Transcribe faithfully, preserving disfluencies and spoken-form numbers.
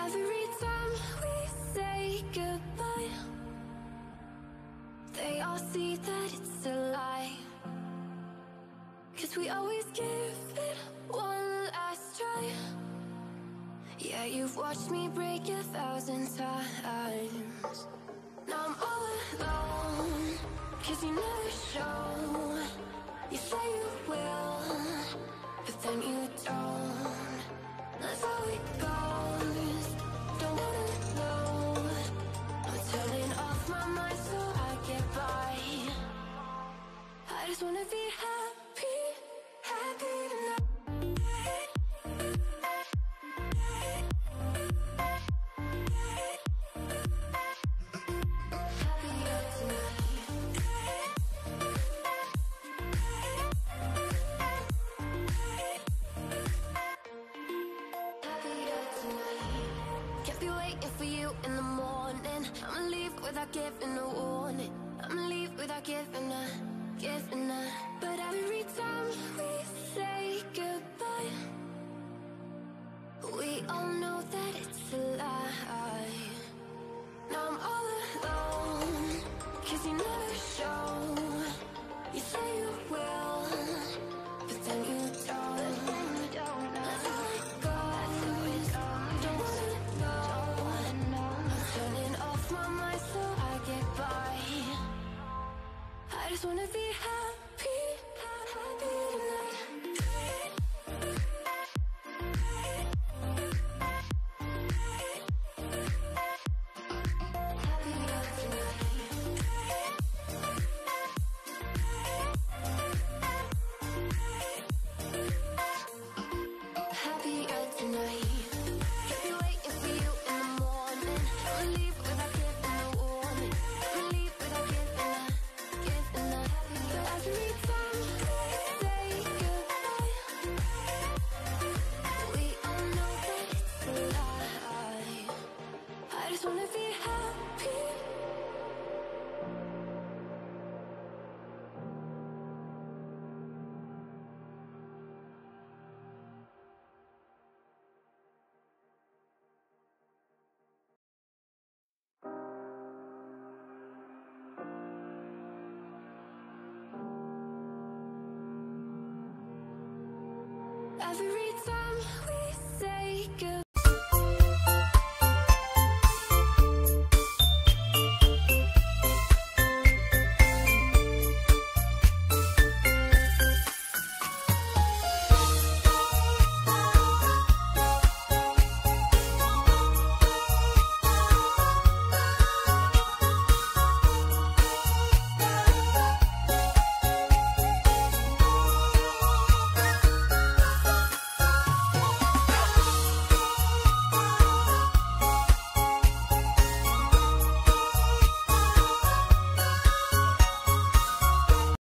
Every time we say goodbye, they all see that it's a lie. 'Cause we always give it one last try. Yeah, you've watched me break a thousand times. Now I'm all alone, 'cause you never show. You say you will, but then you don't. That's how it goes. Don't wanna know. I'm turning off my mind so I get by. I just wanna be happy, happy tonight. For you in the morning, I'ma leave without giving a warning. I'ma leave without giving a, giving a. But every time we say goodbye, we all know that it's a lie. Now I'm all alone, 'cause you never show. You say you will, but then you don't. That's how it goes. Don't wanna know. Turning off my mind so I get by. I just wanna be happy, happy tonight. Happier tonight. Happier tonight. I just wanna be happy. Every time we say goodbye,